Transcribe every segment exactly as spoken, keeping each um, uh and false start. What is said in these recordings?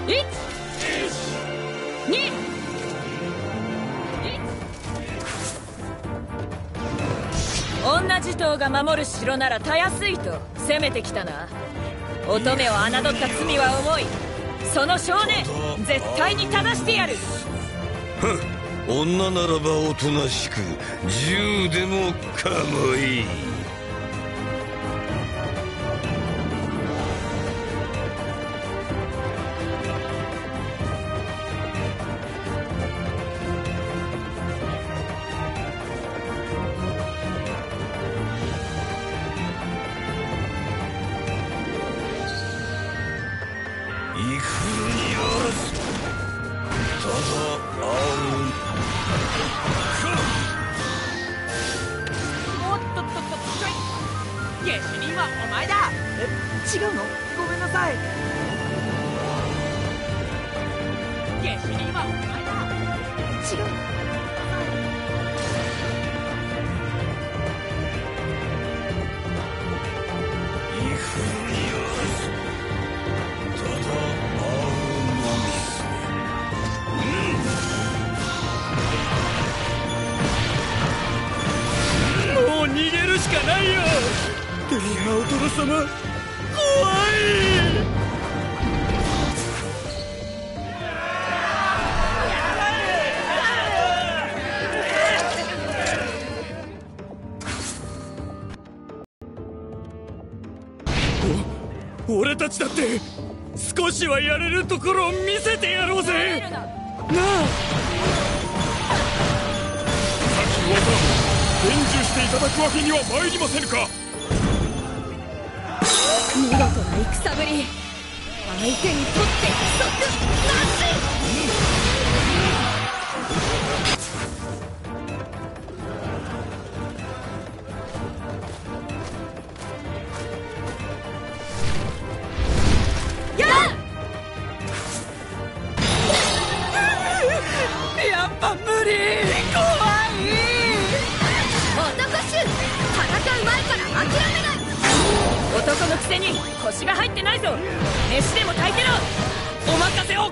いち、に、女地頭が守る城ならたやすいと攻めてきたな。乙女を侮った罪は重い。その少年絶対に正してやる。 女ならばおとなしく銃でも構い。 俺たちだって少しはやれるところを見せてやろうぜ。なあ、先ほど伝授していただくわけには参りませぬか。 見事な戦ぶり、相手にとって不足なし。 やっぱ無理。怖い。 男衆、戦う前から諦めない。男のくせに腰が入ってないぞ。飯でも炊いてろ。 お任せを。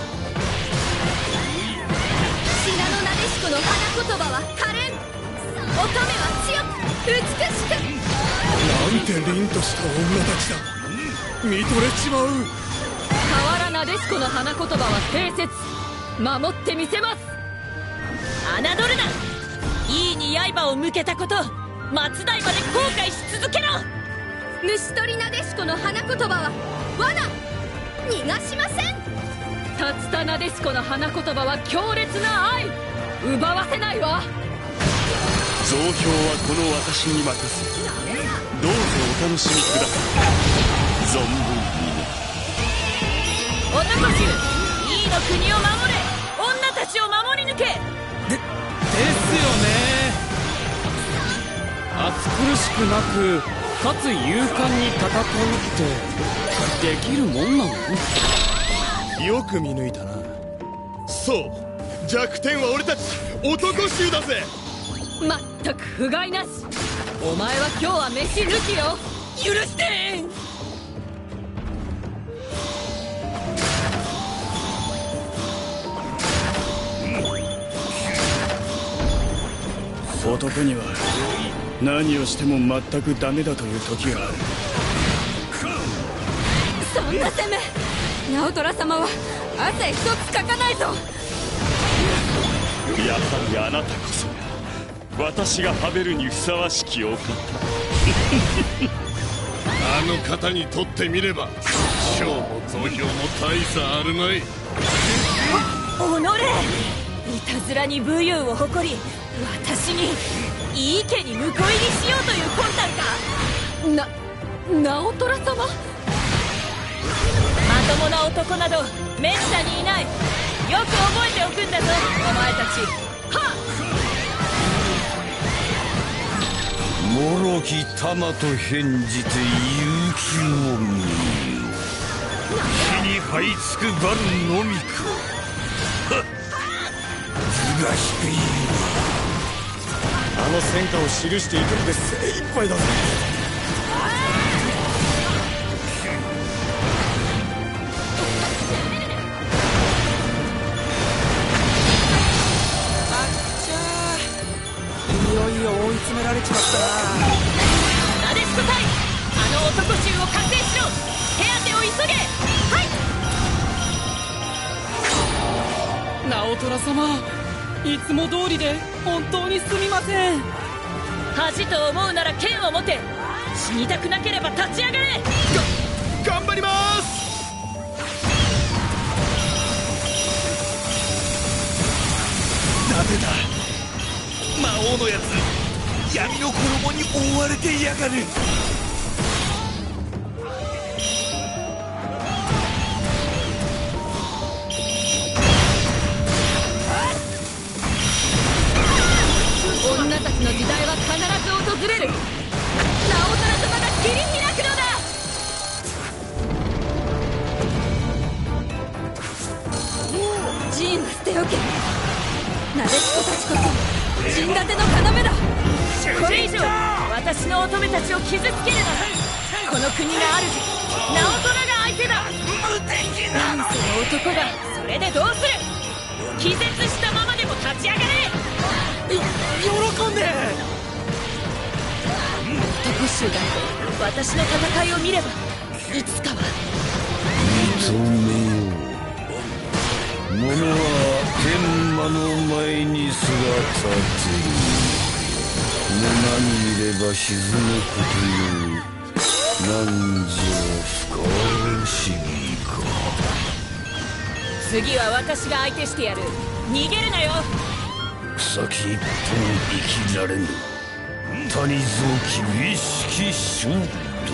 信濃なでしこの花言葉は可憐。乙女は強く美しく。 なんて凛とした女たちだ。見とれちまう。 河原なでしこの花言葉は定説。守ってみせます。侮るな。いいに刃を向けたこと、末代まで後悔し続けろ。虫取りなでしこの花言葉は罠。逃がしません。竜田なでしこの花言葉は強烈な愛。奪わせないわ。 増票はこの私に任せ、どうぞお楽しみください。存分にね。 男衆、いいの国を守れ。女たちを守り抜け。 で、ですよね。暑苦しくなくかつ勇敢に戦うってできるもんなの？ よく見抜いたな。そう、弱点は俺たち男衆だぜ。 まったく不甲斐なし。お前は今日は飯抜きよ。許して。 男には何をしても全くダメだという時がある。 そんな攻め、直虎様は汗一つかかないぞ。 やはりあなたこそが私がハベルにふさわしきお方。あの方にとってみれば賞も増票も大差あるまい。 おのれ、いたずらに武勇を誇り、私にいい家に婿入りしようという魂胆か。な、直虎様。まともな男などめったにいない。よく覚えておくんだぞ、お前たち。はっ、もろき玉と返じて勇気を見よ。火に這いつくばるのみか。はっ、図が低い。 あの戦果を記していくので精一杯だぜ。 直虎様、いつも通りで本当にすみません。 恥と思うなら剣を持て。死にたくなければ立ち上がれ。 が頑張ります。 ダメだ、魔王のやつ闇の衣に覆われてやがる。 女たちの時代は必ず訪れる。直虎様が切り開くのだ。陣を捨ておけ。なでしこたちこそ陣立ての要だ。これ以上私の乙女たちを傷つけるなら、この国の主直虎が相手だ。乱世の男がそれでどうする。気絶したままでも立ち上がれ。 よ喜んで。 男衆が私の戦いを見ればいつかは認めよう。者は天魔の前にすら立てる。沼にいれば沈むことよ。なんじゃ不可思議か。 次は私が相手してやる。逃げるなよ。 草木一本生きられぬ谷蔵騎意識衝動。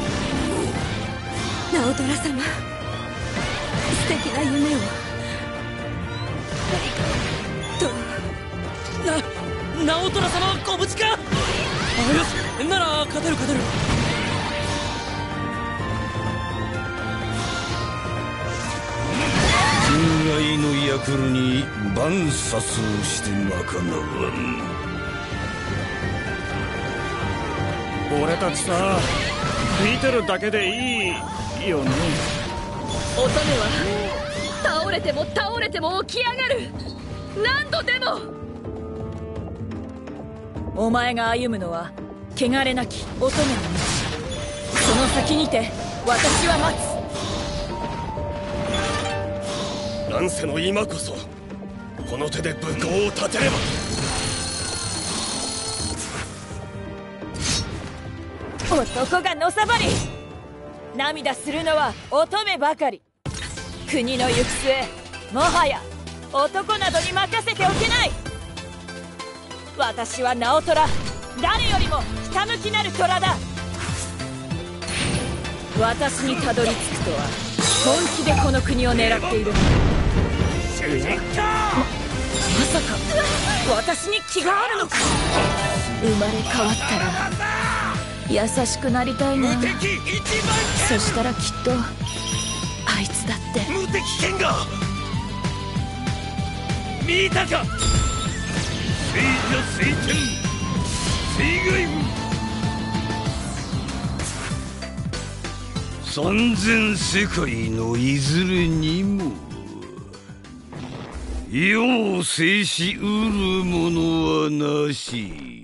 直虎様、素敵な夢を。 な直虎様はご無事か。あ、よし、なら勝てる勝てる。 近来のヤクルに万殺をしてまかなわん。 俺たちさ、見てるだけでいいよね。 乙女は倒れても倒れても起き上がる。何度でも。お前が歩むのは汚れなき乙女の道。その先にて私は待つ。 乱世の今こそこの手で武功を立てれば。 男がのさばり涙するのは乙女ばかり。国の行く末、もはや男などに任せておけない。私は直虎、誰よりもひたむきなる虎だ。私にたどり着くとは本気でこの国を狙っている。ま, まさか私に気があるのか。生まれ変わったら優しくなりたいな。そしたらきっとあいつだって無敵剣が見たか。聖者聖剣聖外部三千世界のいずれにも世を制しうるものはなし。